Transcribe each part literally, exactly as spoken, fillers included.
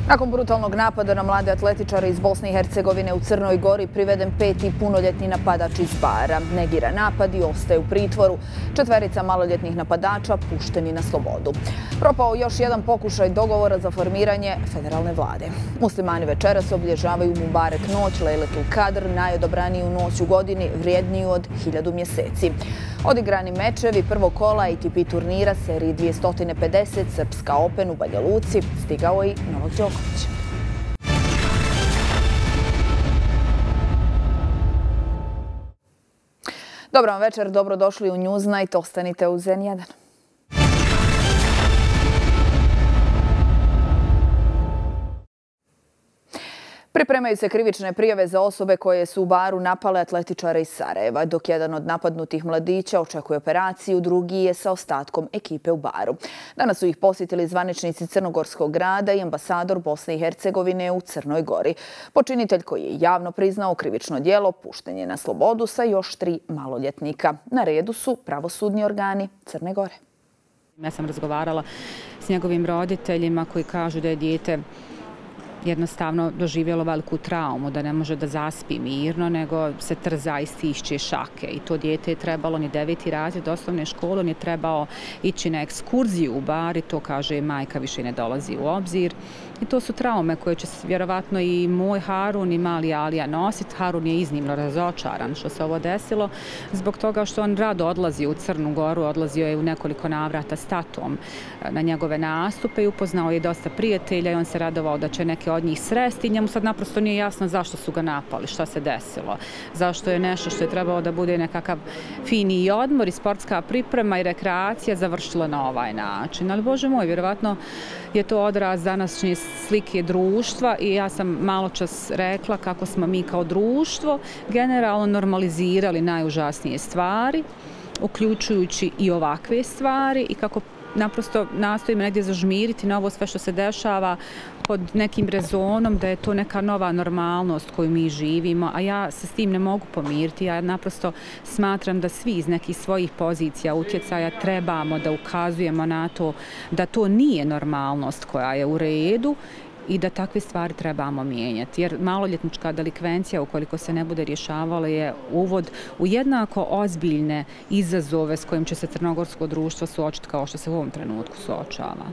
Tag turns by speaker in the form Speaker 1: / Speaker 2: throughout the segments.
Speaker 1: Nakon brutalnog napada na mlade atletičare iz Bosne i Hercegovine u Crnoj Gori priveden peti punoljetni napadač iz bara. Negira napad i ostaje u pritvoru. Četverica maloljetnih napadača pušteni na slobodu. Propao još jedan pokušaj dogovora za formiranje federalne vlade. Muslimani večeras obilježavaju Mubarek noć, Lejletul Kadr, najodabraniju noć u godini, vrijedniju od hiljadu mjeseci. Odigrani mečevi prvog kola A T P turnira seriji dvjesto pedeset Srpska Open u Banja Luci, stigao i Novak Đoković. Dobro vam večer, dobrodošli u Newsnight, ostanite uz N jedan. Pripremaju se krivične prijave za osobe koje su u baru napale atletičare iz Sarajeva. Dok jedan od napadnutih mladića očekuje operaciju, drugi je sa ostatkom ekipe u baru. Danas su ih posjetili zvaničnici Crnogorskog grada i ambasador Bosne i Hercegovine u Crnoj Gori. Počinitelj koji je javno priznao krivično djelo pušten je na slobodu sa još tri maloljetnika. Na redu su pravosudni organi Crne Gore.
Speaker 2: Ja sam razgovarala s njegovim roditeljima koji kažu da je dijete jednostavno doživjelo veliku traumu, da ne može da zaspi mirno, nego se trza i stišće šake. I to dijete je trebalo, ni deveti razred osnovne škole, on je trebao ići na ekskurziju u bar i to, kaže, majka više ne dolazi u obzir. I to su traume koje će vjerovatno i moj Harun i mali Alija nositi. Harun je iznimno razočaran što se ovo desilo, zbog toga što on rado odlazi u Crnu Goru, odlazio je u nekoliko navrata s tatom na njegove nastupe i upoznao je dosta prijatelja i on se radovao da će neke od njih sresti. Njemu sad naprosto nije jasno zašto su ga napali, šta se desilo. Zašto je nešto što je trebalo da bude nekakav fini odmor i sportska priprema i rekreacija završila na ovaj način. Ali Bože moj, vjerovatno je to odraz današnje slike društva i ja sam malo čas rekla kako smo mi kao društvo generalno normalizirali najužasnije stvari, uključujući i ovakve stvari i kako naprosto nastojimo negdje zažmiriti na ovo sve što se dešava pod nekim rezonom da je to neka nova normalnost koju mi živimo, a ja se s tim ne mogu pomiriti. Ja naprosto smatram da svi iz nekih svojih pozicija utjecaja trebamo da ukazujemo na to da to nije normalnost koja je u redu i da takve stvari trebamo mijenjati. Jer maloljetnička delikvencija, ukoliko se ne bude rješavala, je uvod u jednako ozbiljne izazove s kojim će se crnogorsko društvo suočiti kao što se u ovom trenutku suočava.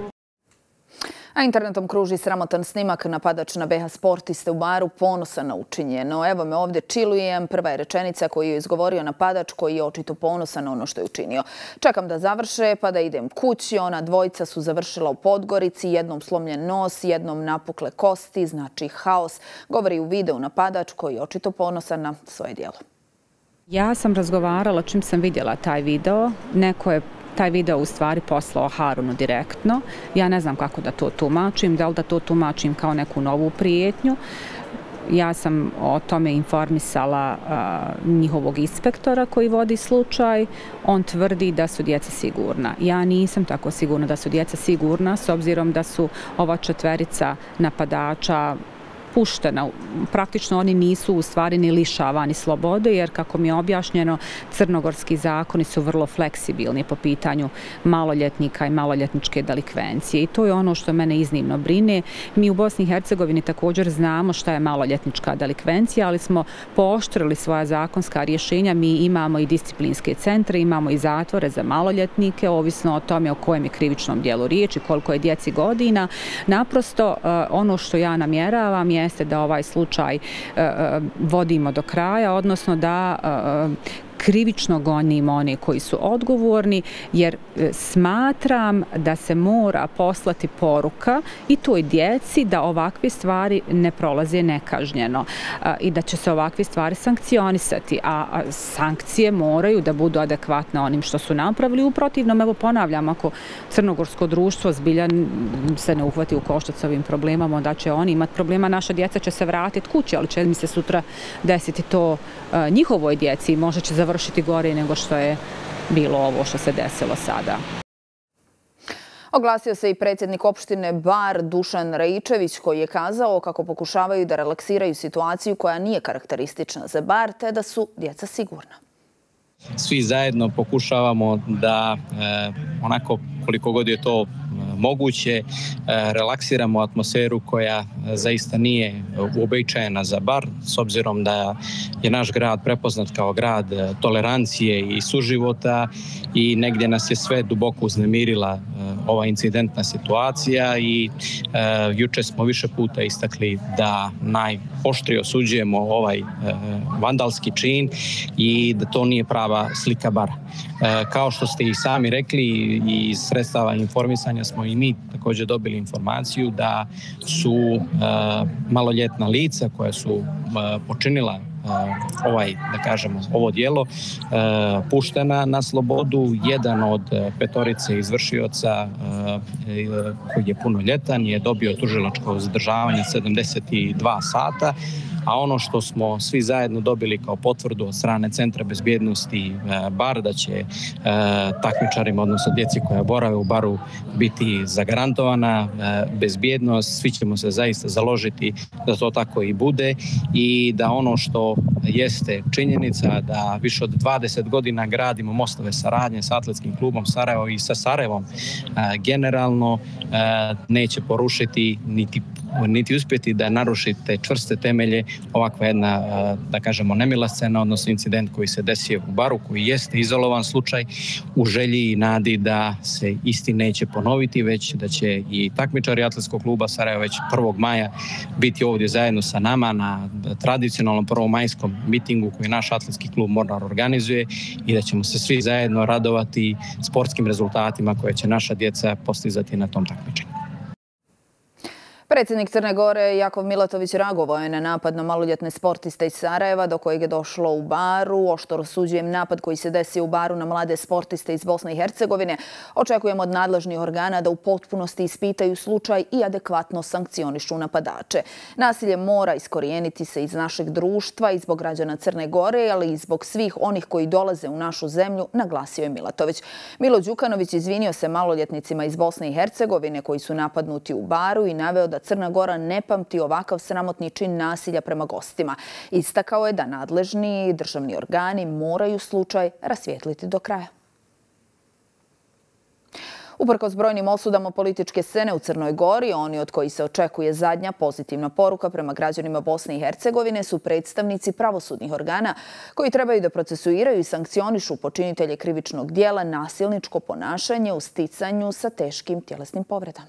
Speaker 1: A internetom kruži sramotan snimak napadač na B H sportiste u baru ponosan na učinjeno. Evo me ovdje čilujem, prva je rečenica koju je izgovorio napadač koji je očito ponosan na ono što je učinio. Čekam da završe pa da idem kući. Ona dvojica su završila u Podgorici, jednom slomljen nos, jednom napukle kosti, znači haos, govori u videu napadač koji je očito ponosan na svoje djelo.
Speaker 2: Ja sam razgovarala čim sam vidjela taj video, neko je taj video u stvari poslao Harunu direktno. Ja ne znam kako da to tumačim, da li da to tumačim kao neku novu prijetnju. Ja sam o tome informisala uh, njihovog inspektora koji vodi slučaj. On tvrdi da su djeca sigurna. Ja nisam tako sigurna da su djeca sigurna s obzirom da su ova četverica napadača puštena. Praktično oni nisu u stvari ni lišavani slobode, jer kako mi je objašnjeno, crnogorski zakoni su vrlo fleksibilni po pitanju maloljetnika i maloljetničke delikvencije. I to je ono što mene iznimno brine. Mi u Bosni i Hercegovini također znamo šta je maloljetnička delikvencija, ali smo pooštrili svoja zakonska rješenja. Mi imamo i disciplinske centre, imamo i zatvore za maloljetnike, ovisno o tome o kojem je krivičnom dijelu riječ i koliko je djeci godina. Naprosto ono što ja namjeravam je jeste da ovaj slučaj uh, vodimo do kraja, odnosno da uh, krivično gonimo one koji su odgovorni, jer smatram da se mora poslati poruka i toj djeci da ovakve stvari ne prolaze nekažnjeno i da će se ovakve stvari sankcionisati, a sankcije moraju da budu adekvatne onim što su napravili. U protivnom, evo ponavljam, ako crnogorsko društvo zbilja se ne uhvati u koštac s ovim problemama, onda će oni imati problema, naša djeca će se vratiti kući, ali će mi se sutra desiti to njihovoj djeci i možda će završiti gore nego što je bilo ovo što se desilo sada.
Speaker 1: Oglasio se i predsjednik opštine Bar Dušan Rajičević koji je kazao kako pokušavaju da relaksiraju situaciju koja nije karakteristična za Bar te da su djeca sigurna.
Speaker 3: Svi zajedno pokušavamo da onako koliko god je to moguće, relaksiramo atmosferu koja zaista nije uobičajena za bar, s obzirom da je naš grad prepoznat kao grad tolerancije i suživota i negdje nas je sve duboko uznemirila ova incidentna situacija i juče smo više puta istakli da najoštrije osuđujemo ovaj vandalski čin i da to nije prava slika bara. Kao što ste i sami rekli, i iz sredstava informisanja smo i mi također dobili informaciju da su maloljetna lica koja su počinila ovaj, da kažemo, ovo djelo puštena na slobodu. Jedan od petorice izvršioca koji je punoljetan je dobio tužilačko zadržavanje sedamdeset dva sata, a ono što smo svi zajedno dobili kao potvrdu od strane Centra bezbjednosti Bar, da će takmičarima, odnosno djeci koja borave u baru, biti zagarantovana bezbjednost. Svi ćemo se zaista založiti da to tako i bude i da ono što jeste činjenica da više od dvadeset godina gradimo mostove saradnje sa Atletskim klubom Sarajevo i sa Sarajevom generalno neće porušiti niti niti uspjeti da naruši te čvrste temelje ovakva jedna, da kažemo, nemila scena, odnosno incident koji se desio u baru, koji jeste izolovan slučaj, u želji i nadi da se isti neće ponoviti, već da će i takmičari Atletskog kluba Sarajevo već prvog maja biti ovdje zajedno sa nama na tradicionalnom prvomajskom mitingu koji naš Atletski klub Mornar organizuje i da ćemo se svi zajedno radovati sportskim rezultatima koje će naša djeca postizati na tom takmičenju.
Speaker 1: Predsjednik Crne Gore Jakov Milatović reagovao je na napad na maloljetne sportiste iz Sarajeva do kojeg je došlo u baru. Oštro osuđujem napad koji se desio u baru na mlade sportiste iz Bosne i Hercegovine. Očekujemo od nadležnih organa da u potpunosti ispitaju slučaj i adekvatno sankcionišu napadače. Nasilje mora iskorijeniti se iz našeg društva i zbog građana Crne Gore, ali i zbog svih onih koji dolaze u našu zemlju, naglasio je Milatović. Milo Đukanović izvinio se maloljetnicima iz Bosne i Hercegovine koji su napadnuti u baru i naveo da Crna Gora ne pamti ovakav sramotni čin nasilja prema gostima. Istakao je da nadležni državni organi moraju slučaj rasvijetliti do kraja. Uprkos brojnim osudama političke scene u Crnoj Gori, oni od kojih se očekuje zadnja pozitivna poruka prema građanima Bosne i Hercegovine su predstavnici pravosudnih organa koji trebaju da procesuiraju i sankcionišu počinitelje krivičnog dijela nasilničko ponašanje u sticanju sa teškim tjelesnim povredama.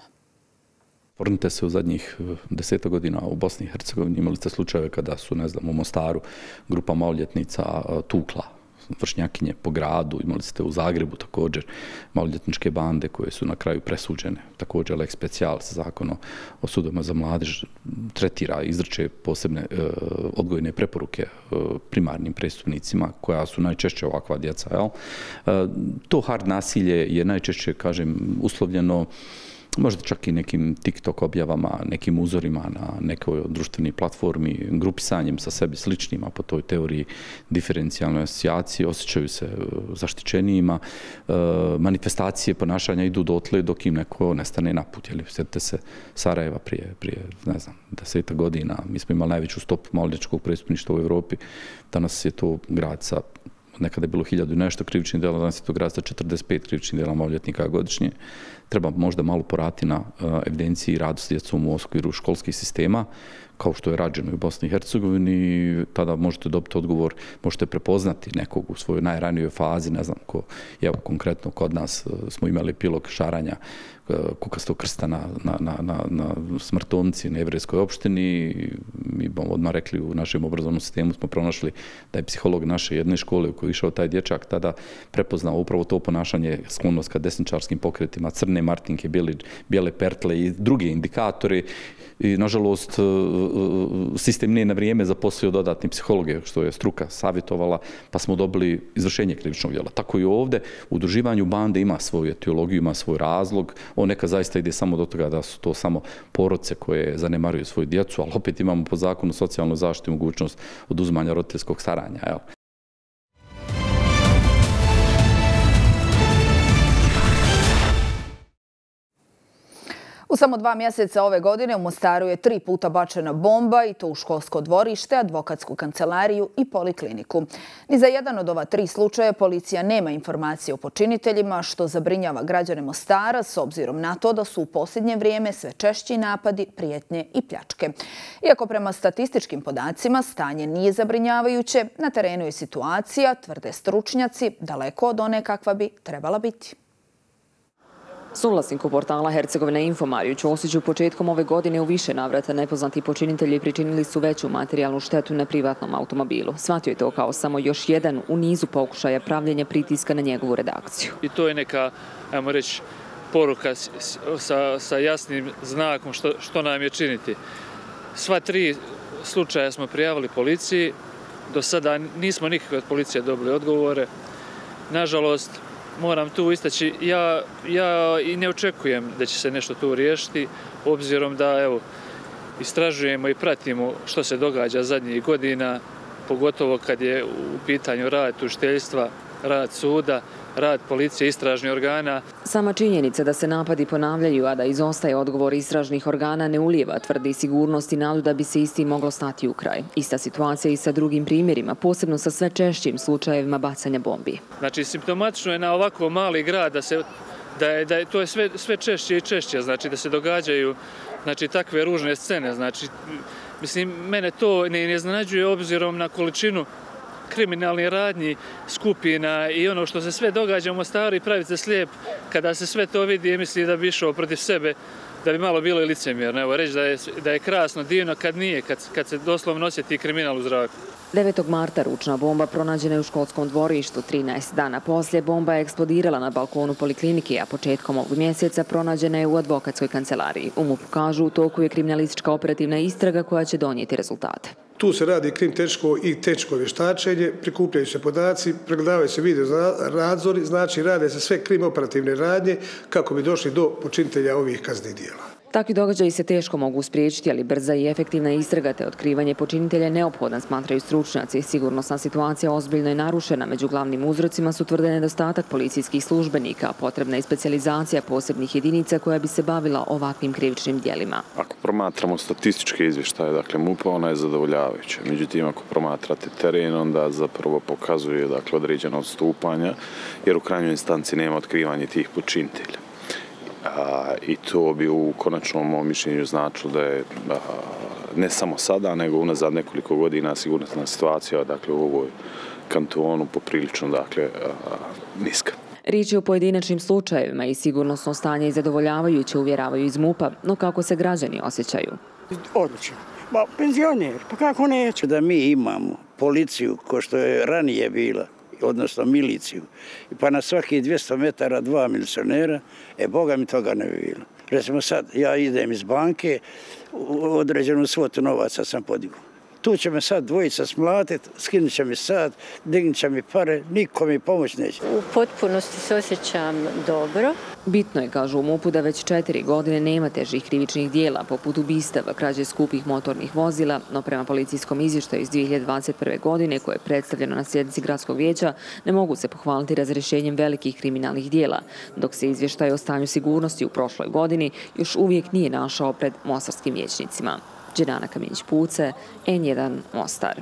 Speaker 4: Vrnite se u zadnjih deseta godina u Bosni i Hercegovini. Imali ste slučajeve kada su, ne znam, u Mostaru grupa maloljetnica tukla vršnjakinje po gradu. Imali ste u Zagrebu također maloljetničke bande koje su na kraju presuđene. Također lex specialis, zakon o sudovima za mladež, tretira, izriče posebne e, odgojne preporuke e, primarnim prestupnicima koja su najčešće ovakva djeca. Jel? E, to hard nasilje je najčešće, kažem, uslovljeno možda čak i nekim TikTok objavama, nekim uzorima na nekoj društvenoj platformi, grupisanjem sa sebi sličnima po toj teoriji diferencijalne asocijacije, osjećaju se zaštićenijima, manifestacije ponašanja idu dotle dok im neko nestane naput. Sjetite se Sarajeva prije, prije, ne znam, deseta godina. Mi smo imali najveću stopu maloljetničkog prestupništva u Evropi. Danas je to grad sa, nekada je bilo hiljadu i nešto krivičnih djela, danas je to grad sa četrdeset pet krivičnih djela maloljetnika godišnje. Treba možda malo porati na evidenciji i radu s djecom u okviru školskih sistema, kao što je rađeno u Bosni i Hercegovini. Tada možete dobiti odgovor, možete prepoznati nekog u svojoj najranijoj fazi, ne znam ko, evo konkretno kod nas smo imali epilog šaranja kukastog krsta na, na, na, na, na smrtovnici na jevrejskoj opštini. Mi bomo odmah rekli, u našem obrazovnom sistemu smo pronašli da je psiholog naše jedne škole u kojoj je išao taj dječak tada prepoznao upravo to ponašanje, sklonost ka desničarskim pokretima, crne martinke, bijele, bijele pertle i druge indikatore. I, nažalost, sistem nije na vrijeme zaposlio dodatni psihologe, što je struka savjetovala, pa smo dobili izvršenje krivičnog djela. Tako i ovdje, u udruživanju bande ima svoju etiologiju, ima svoj razlog. On neka zaista ide samo do toga da su to samo porodice koje zanemaruju svoju djecu, ali opet imamo po zakonu socijalnu zaštitu mogućnost oduzimanja roditeljskog staranja. Jel?
Speaker 1: U U samo dva mjeseca ove godine u Mostaru je tri puta bačena bomba i to u školsko dvorište, advokatsku kancelariju i polikliniku. Ni za jedan od ova tri slučaja policija nema informacije o počiniteljima, što zabrinjava građane Mostara s obzirom na to da su u posljednje vrijeme sve češći napadi, prijetnje i pljačke. Iako prema statističkim podacima stanje nije zabrinjavajuće, na terenu je situacija, tvrde stručnjaci, daleko od one kakva bi trebala biti.
Speaker 5: Suvlasniku portala Hercegovina Info Mariju Ćosiću početkom ove godine u više navrata nepoznati počinitelji pričinili su veću materijalnu štetu na privatnom automobilu. Shvatio je to kao samo još jedan u nizu pokušaja pravljenja pritiska na njegovu redakciju.
Speaker 6: I to je neka, ajmo reći, poruka sa, sa jasnim znakom što, što nam je činiti. Sva tri slučaja smo prijavili policiji. Do sada nismo nikakve od policije dobili odgovore. Nažalost, moram tu istaći, ja, ja i ne očekujem da će se nešto tu riješiti, obzirom da evo, istražujemo i pratimo što se događa zadnjih godina, pogotovo kad je u pitanju rad tužiteljstva, rad suda, rad policije, istražnih organa.
Speaker 5: Sama činjenica da se napadi ponavljaju, a da izostaje odgovor istražnih organa ne ulijeva, tvrdi sigurnost i nadu da bi se isti moglo stati u kraj. Ista situacija i sa drugim primjerima, posebno sa sve češćim slučajevima bacanja bombi.
Speaker 6: Znači, simptomatično je na ovako mali grad da se da je, da je to je sve, sve češće i češće, znači da se događaju znači takve ružne scene, znači mislim mene to ne iznenađuje obzirom na količinu kriminalnih radnji, skupina i ono što se sve događa u Mostaru i praviti se slijep kada se sve to vidi i misli da bi išao protiv sebe, da bi malo bilo i licemjerno. Evo reći da je, da je krasno, divno kad nije, kad, kad se doslovno osjeti kriminal u zraku.
Speaker 5: devetog marta ručna bomba pronađena je u školskom dvorištu. trinaest dana poslije bomba je eksplodirala na balkonu poliklinike, a početkom ovog mjeseca pronađena je u advokatskoj kancelariji. U MUP-u kažu u toku je kriminalistička operativna istraga koja će donijeti rezultate.
Speaker 7: Tu se radi krim-tehničko i tehničko vještačenje, prikupljaju se podaci, pregledavaju se video nadzori, znači rade se sve krim-operativne radnje kako bi došli do počinitelja ovih kaznenih djela.
Speaker 5: Takvi događaji se teško mogu spriječiti, ali brza i efektivna istraga te otkrivanje počinitelja je neophodan, smatraju stručnjaci. Sigurnosna situacija ozbiljno je narušena. Među glavnim uzrocima su tvrde nedostatak policijskih službenika, potrebna je specijalizacija posebnih jedinica koja bi se bavila ovakvim krivičnim djelima.
Speaker 8: Ako promatramo statističke izvještaje, dakle MUP-a, ona je zadovoljavajuća. Međutim, ako promatrate teren, onda zapravo pokazuje dakle, određeno odstupanja, jer u krajnjoj instanci nema otkrivanja tih počinitelja. A, I to bi u konačnom mom mišljenju značilo da je a, ne samo sada, nego unazad nekoliko godina sigurnosna situacija dakle, u ovoj kantonu poprilično dakle, a, niska.
Speaker 5: Riječ je o pojedinačnim slučajevima i sigurnosno stanje i zadovoljavajuće, uvjeravaju iz MUP-a, no kako se građani osjećaju?
Speaker 9: Odlično. Ba, penzioner, pa kako neće?
Speaker 10: Da mi imamo policiju, ko što je ranije bila, odnosno miliciju, pa na svaki dvjesto metara dva milicionera, e, Boga mi toga ne bi bilo. Recimo sad, ja idem iz banke, određenu svotu novaca sam podigao. Tu će me sad dvojica smlatiti, skinut će mi sad, dignut će mi pare, niko mi pomoć neće.
Speaker 11: U potpunosti se osjećam dobro.
Speaker 5: Bitno je, kažu u MUP-u, da već četiri godine nema težih krivičnih dijela, poput ubistava, krađe skupih motornih vozila, no prema policijskom izvještaju iz dvije hiljade dvadeset prve. godine, koje je predstavljeno na sjednici gradskog vijeća, ne mogu se pohvaliti razrješenjem velikih kriminalnih dijela, dok se izvještaj o stanju sigurnosti u prošloj godini još uvijek nije našao pred mostarskim vijećnicima. Dženana Kaminić-Puce, N jedan Mostar.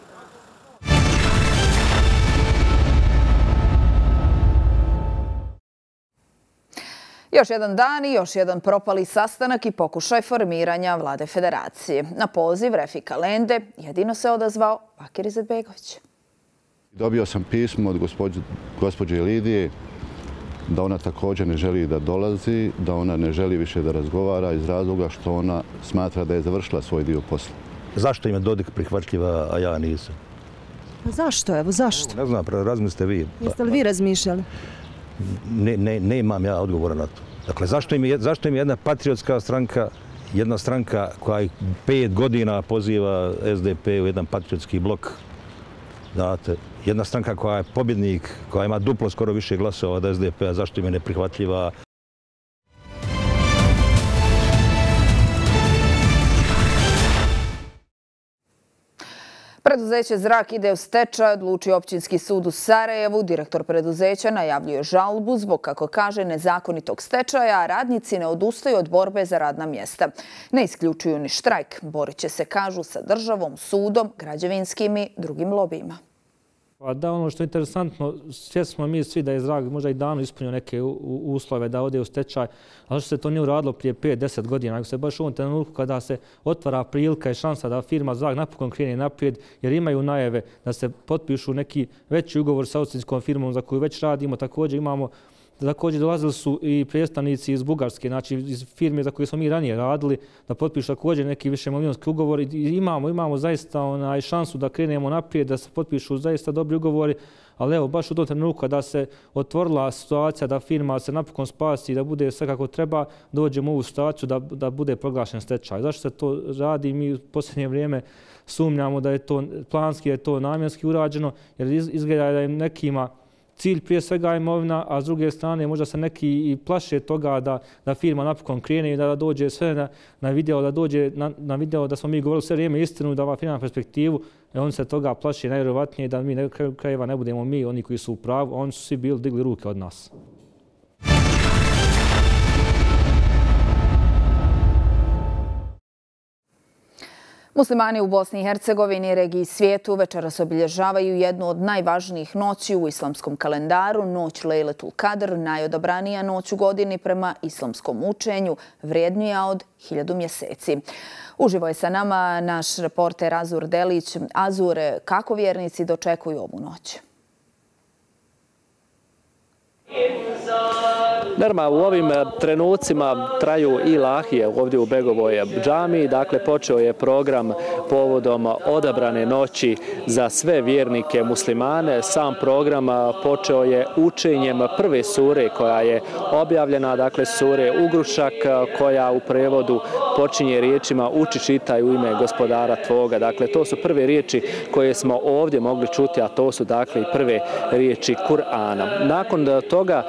Speaker 1: Još jedan dan i još jedan propali sastanak i pokušaj formiranja vlade federacije. Na poziv Refika Lende jedino se odazvao Bakir Izetbegović.
Speaker 12: Dobio sam pismo od gospođe Lidije da ona također ne želi da dolazi, da ona ne želi više da razgovara iz razloga što ona smatra da je završila svoj dio posla.
Speaker 13: Zašto im je Dodik prihvatljiva, a ja nisam?
Speaker 14: Pa zašto, evo, zašto?
Speaker 13: Ne znam, razmislite vi.
Speaker 14: Jeste li vi razmišljali?
Speaker 13: Ne, ne, ne imam ja odgovora na to. Dakle, zašto im je, zašto im je jedna patriotska stranka, jedna stranka koja pet godina poziva S D P u jedan patriotski blok, znate, jedna stranka koja je pobjednik, koja ima duplo skoro više glasova od S D P-a, zašto im je neprihvatljiva?
Speaker 1: Preduzeće Zrak ide u stečaj, odlučio općinski sud u Sarajevu. Direktor preduzeća najavljuje žalbu zbog, kako kaže, nezakonitog stečaja, a radnici ne odustaju od borbe za radna mjesta. Ne isključuju ni štrajk. Borit će se, kažu, sa državom, sudom, građevinskim i drugim lobijima.
Speaker 15: Da, ono što je interesantno, svjesni smo mi svi da je Zrak možda i davno ispunio neke uslove da ode u stečaj, ali što se to nije uradilo prije pet do deset godina, nego se baš u ovom trenutku kada se otvara prilika i šansa da firma Zrak napokon krene naprijed, jer imaju najave da se potpišu neki veći ugovor sa austrijskom firmom za koju već radimo. Također imamo Također dolazili su i predstavnici iz Bugarske, znači iz firme za koje smo mi ranije radili, da potpišu također neki više milijonski ugovor. I imamo, imamo zaista onaj šansu da krenemo naprijed, da se potpišu zaista dobri ugovori, ali evo, baš u tom trenutku da se otvorila situacija da firma se napokon spasi i da bude sve kako treba, dođemo u ovu situaciju da, da bude proglašen stečaj. Zašto se to radi? Mi u posljednje vrijeme sumnjamo da je to planski, da je to namjenski urađeno, jer izgleda da je nekima cilj prije svega imovina, a s druge strane možda se neki i plaše toga da, da firma napokon krene i da dođe sve na, na video, da dođe na, na video da smo mi govorili sve vrijeme istinu, da ova firma perspektivu, i oni se toga plaše najvjerovatnije da mi na kraju krajeva ne budemo mi oni koji su u pravu, oni su svi bili digli ruke od nas.
Speaker 1: Muslimani u Bosni i Hercegovini i regiji svijetu večeras obilježavaju jednu od najvažnijih noći u islamskom kalendaru, noć Lejletul Kadr, najodabranija noć u godini prema islamskom učenju, vrijednija od hiljadu mjeseci. Uživo je sa nama naš reporter Azur Delić. Azur, kako vjernici dočekuju ovu noć?
Speaker 16: Nerma, u ovim trenucima traju ilahije ovdje u Begovoj džamiji. Dakle, počeo je program povodom odabrane noći za sve vjernike muslimane. Sam program počeo je učenjem prve sure koja je objavljena, dakle sure Ugrušak, koja u prevodu počinje riječima uči, čitaj u ime gospodara tvoga. Dakle, to su prve riječi koje smo ovdje mogli čuti, a to su dakle i prve riječi Kur'ana. Nakon toga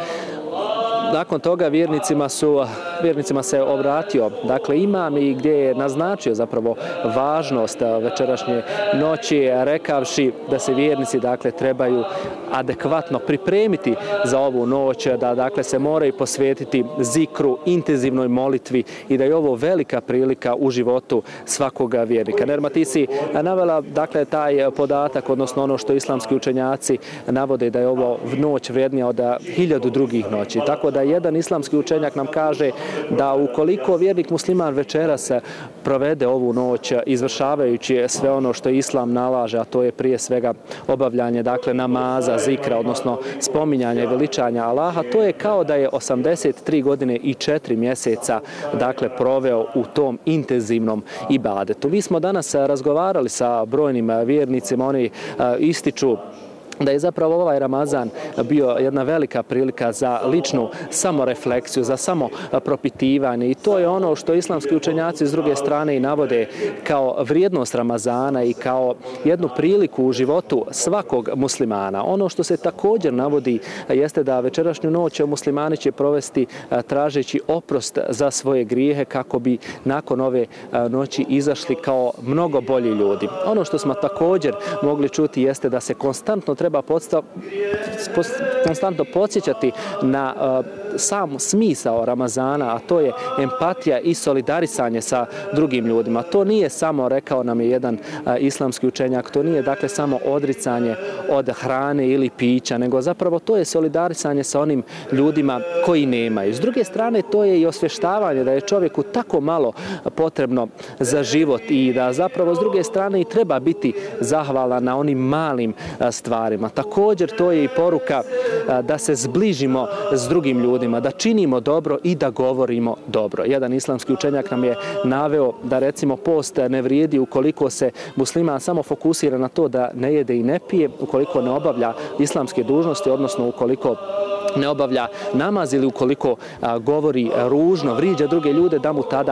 Speaker 16: Nakon toga vjernicima, su, vjernicima se obratio dakle, imam i gdje je naznačio zapravo važnost večerašnje noći, rekavši da se vjernici dakle, trebaju adekvatno pripremiti za ovu noć, da dakle, se moraju posvetiti zikru, intenzivnoj molitvi i da je ovo velika prilika u životu svakoga vjernika. Nerma, ti si navela dakle, taj podatak, odnosno ono što islamski učenjaci navode da je ovo noć vrijednija od hiljadu drugih noći. Tako da jedan islamski učenjak nam kaže da ukoliko vjernik musliman večeras provede ovu noć izvršavajući sve ono što islam nalaže, a to je prije svega obavljanje dakle namaza, zikra, odnosno spominjanje i veličanja Allaha, to je kao da je osamdeset tri godine i četiri mjeseca dakle proveo u tom intenzivnom ibadetu. Mi smo danas razgovarali sa brojnim vjernicima, oni ističu da je zapravo ovaj Ramazan bio jedna velika prilika za ličnu samorefleksiju, za samopropitivanje i to je ono što islamski učenjaci s druge strane i navode kao vrijednost Ramazana i kao jednu priliku u životu svakog muslimana. Ono što se također navodi jeste da večerašnju noć muslimani će provesti tražeći oprost za svoje grijehe kako bi nakon ove noći izašli kao mnogo bolji ljudi. Ono što smo također mogli čuti jeste da se konstantno treba podstav, post, konstantno podsjećati na uh, sam smisao Ramazana, a to je empatija i solidarisanje sa drugim ljudima. To nije samo, rekao nam je jedan uh, islamski učenjak, to nije dakle samo odricanje od hrane ili pića, nego zapravo to je solidarisanje sa onim ljudima koji nemaju. S druge strane, to je i osvještavanje da je čovjeku tako malo potrebno za život i da zapravo s druge strane i treba biti zahvalan na onim malim uh, stvarima. Također to je i poruka da se zbližimo s drugim ljudima, da činimo dobro i da govorimo dobro. Jedan islamski učenjak nam je naveo da recimo post ne vrijedi ukoliko se musliman samo fokusira na to da ne jede i ne pije, ukoliko ne obavlja islamske dužnosti, odnosno ukoliko ne obavlja namaz ili ukoliko a, govori ružno, vriđa druge ljude, da mu tada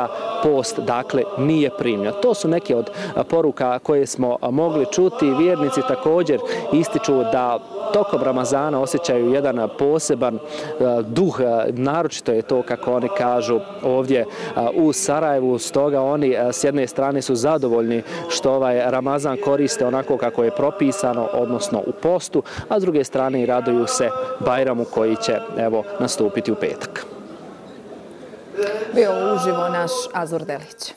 Speaker 16: post dakle nije primljen. To su neke od poruka koje smo mogli čuti. Vjernici također ističu da tokom Ramazana osjećaju jedan poseban duh, naročito je to kako oni kažu ovdje u Sarajevu, stoga oni s jedne strane su zadovoljni što ovaj Ramazan koriste onako kako je propisano, odnosno u postu, a s druge strane raduju se Bajramu koji će evo nastupiti u petak.
Speaker 1: Bio uživo naš Azur Delić.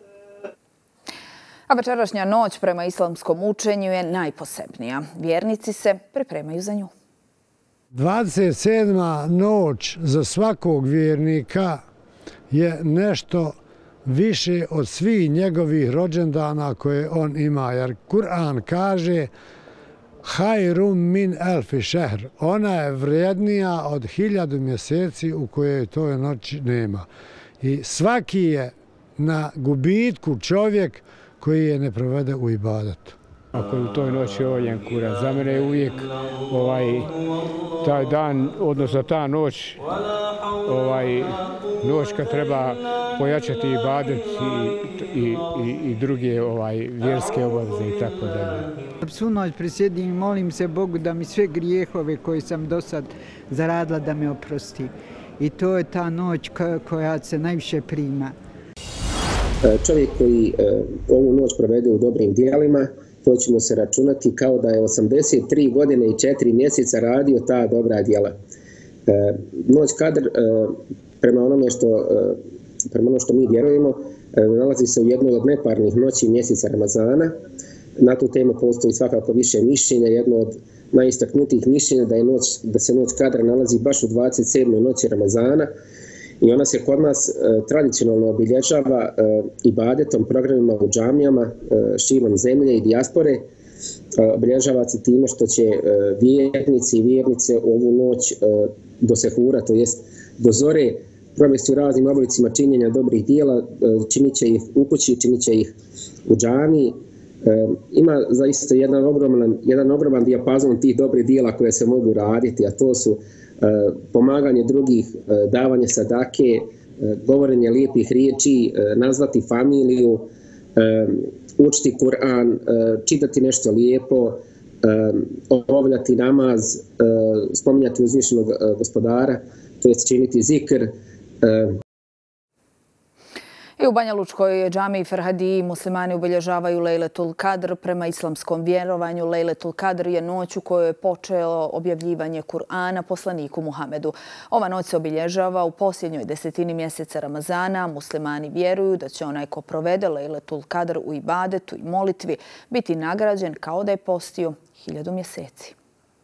Speaker 1: A večerašnja noć prema islamskom učenju je najposebnija. Vjernici se pripremaju za nju.
Speaker 17: dvadeset sedma noć za svakog vjernika je nešto više od svih njegovih rođendana koje on ima. Jer Kur'an kaže Hajrum min elfi šehr. Ona je vrijednija od hiljadu mjeseci u kojoj toj noći nema. I svaki je na gubitku čovjek koji je ne provede u ibadetu.
Speaker 18: Ako je u toj noći ovdje Kur'an, za mene je uvijek ovaj, taj dan, odnosno ta noć, ovaj, noć kad treba pojačati ibadet i, i, i, i druge ovaj, vjerske obaveze i tako dalje.
Speaker 19: Svu noć prisjedim i molim se Bogu da mi sve grijehove koje sam do sad zaradila da me oprosti. I to je ta noć koja se najviše prima.
Speaker 20: Čovjek koji ovu noć provede u dobrim dijelima, to ćemo se računati kao da je osamdeset tri godine i četiri mjeseca radio ta dobra djela. Noć Kadr, prema onome što, prema ono što mi vjerujemo, nalazi se u jednoj od neparnih noći mjeseca Ramazana. Na tu temu postoji svakako više mišljenja. Jedno od najistaknutijih mišljenja da, je noć, da se noć Kadra nalazi baš u dvadeset sedmoj noći Ramazana i ona se kod nas e, tradicionalno obilježava e, ibadetom, programima u džamijama, e, širom zemlje i dijaspore. E, obilježava se time što će e, vjernici i vjernice ovu noć e, do sehura, to jest do zore, provesti u raznim oblicima činjenja dobrih dijela, e, činit će ih u kući, činit će ih u džamiji. E, ima zaista jedan ogroman, jedan ogroman dijapazon tih dobrih dijela koje se mogu raditi, a to su e, pomaganje drugih, e, davanje sadake, e, govorenje lijepih riječi, e, nazvati familiju, e, učiti Kur'an, e, čitati nešto lijepo, e, obavljati namaz, e, spominjati uzvišenog e, gospodara, to je činiti zikr. E,
Speaker 1: I u Banja Lučkoj džamiji Ferhadiji muslimani obilježavaju Lejletul Kadr. Prema islamskom vjerovanju Lejletul Kadr je noć u kojoj je počelo objavljivanje Kur'ana poslaniku Muhamedu. Ova noć se obilježava u posljednjoj desetini mjeseca Ramazana. Muslimani vjeruju da će onaj ko provede Lejletul Kadr u ibadetu i molitvi biti nagrađen kao da je postio hiljadu mjeseci.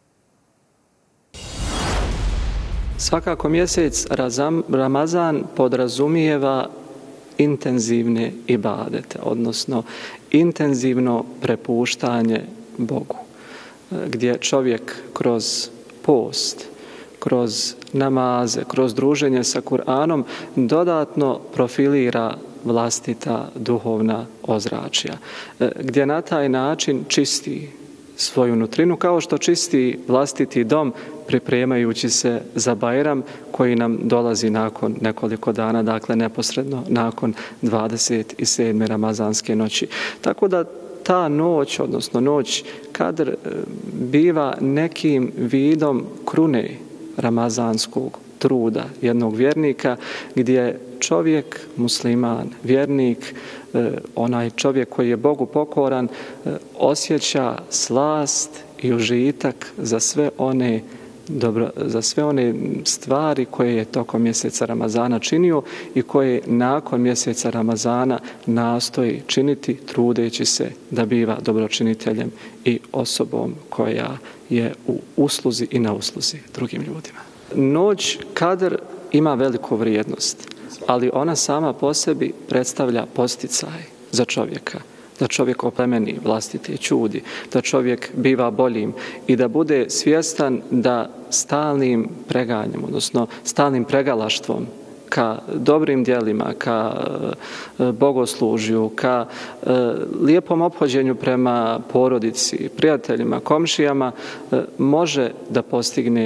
Speaker 16: Svakako mjesec Ramazan podrazumijeva intenzivne ibadete, odnosno intenzivno prepuštanje Bogu, gdje čovjek kroz post, kroz namaze, kroz druženje sa Kur'anom dodatno profilira vlastita duhovna ozračja, gdje na taj način čisti svoju nutrinu kao što čisti vlastiti dom pripremajući se za Bajram koji nam dolazi nakon nekoliko dana, dakle neposredno nakon dvadeset sedme ramazanske noći. Tako da ta noć, odnosno noć Kadr, biva nekim vidom krune ramazanskog truda jednog vjernika gdje čovjek, musliman, vjernik, onaj čovjek koji je Bogu pokoran, osjeća slast i užitak za sve one dobro, za sve one stvari koje je tokom mjeseca Ramazana činio i koje nakon mjeseca Ramazana nastoji činiti trudeći se da biva dobročiniteljem i osobom koja je u usluzi i na usluzi drugim ljudima. Noć Kadr ima veliku vrijednost, ali ona sama po sebi predstavlja posticaj za čovjeka, da čovjek oplemeni vlastite ćudi, da čovjek biva boljim i da bude svjestan da stalnim preganjem, odnosno stalnim pregalaštvom ka dobrim djelima, ka bogoslužju, ka lijepom ophođenju prema porodici, prijateljima, komšijama, može da postigne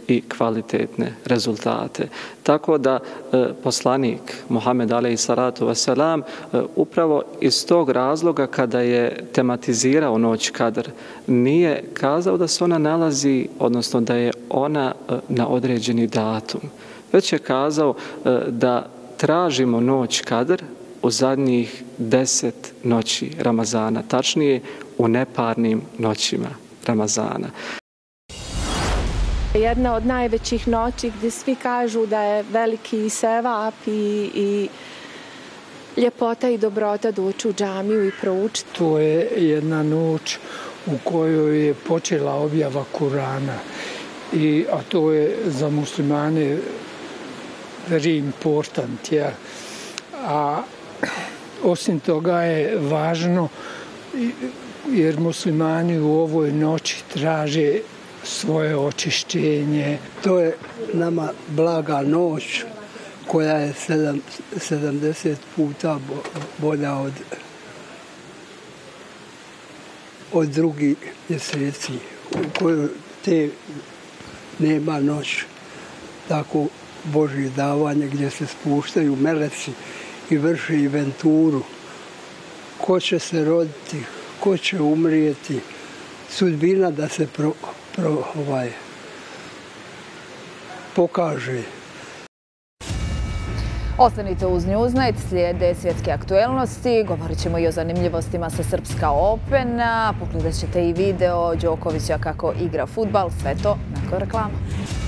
Speaker 16: i kvalitetne rezultate. Tako da poslanik Muhammed alejhi salatu vesselam upravo iz tog razloga kada je tematizirao noć Kadr nije kazao da se ona nalazi, odnosno da je ona na određeni datum, već je kazao da tražimo noć Kadr u zadnjih deset noći Ramazana, tačnije u neparnim noćima Ramazana.
Speaker 21: Jedna od najvećih noći gdje svi kažu da je veliki sevap i, i ljepota i dobrota doći u džamiju i proučiti.
Speaker 22: To je jedna noć u kojoj je počela objava Kurana, I, a to je za muslimane very important. Ja. A osim toga je važno jer muslimani u ovoj noći traže svoje očišćenje.
Speaker 23: To je nama blaga noć koja je sedamdeset puta bolja od, od drugih mjeseci u kojoj te nema noć tako Božje davanje gdje se spuštaju meleci i vrše inventuru. Ko će se roditi, ko će umrijeti, sudbina da se pro, pro, ovaj, pokaže.
Speaker 1: Ostanite uz Newsnight, slijede svjetske aktuelnosti, govorit ćemo i o zanimljivostima sa Srpska Opena, pogledat ćete i video Đokovića kako igra fudbal, sve to nakon reklama.